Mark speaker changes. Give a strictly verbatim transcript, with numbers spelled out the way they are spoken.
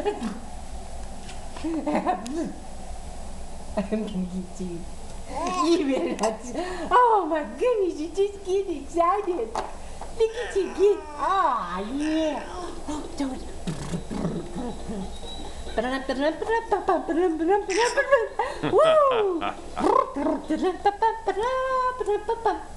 Speaker 1: I'm gonna get you. You better not. Oh my goodness, you just get excited. Look at you get. Oh yeah. Oh, do it. Woo!